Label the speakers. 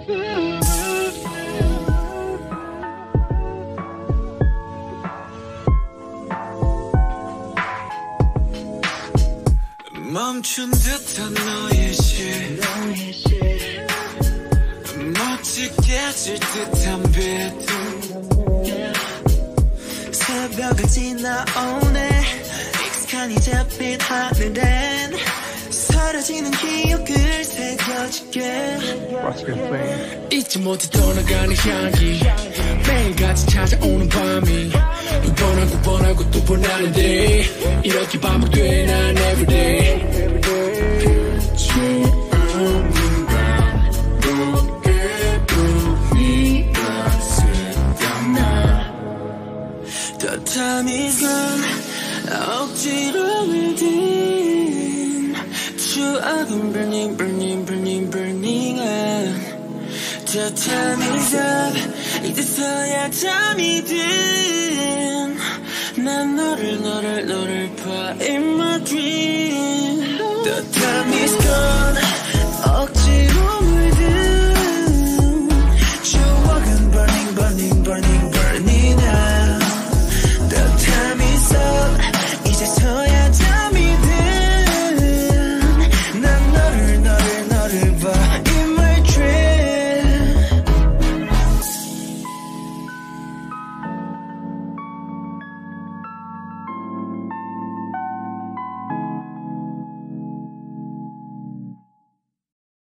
Speaker 1: 멈춘 듯한 너의 실 멋지게 질 듯한 빛 새벽을 지나오네 익숙한 이 잿빛 하늘엔 사라지는 기억을 새겨줄게 잊지 못해 떠나가는 향기 매일같이 찾아오는 밤이 또 번하고 또 번하는데 이렇게 반복돼 난 everyday 빛이 없는 밤속에도 네가 생각나 The time is gone 억지로 밀린 추억은 burning burning burning burning on The time is up 이제서야 잠이 든 난 너를 봐 in my dream The time is gone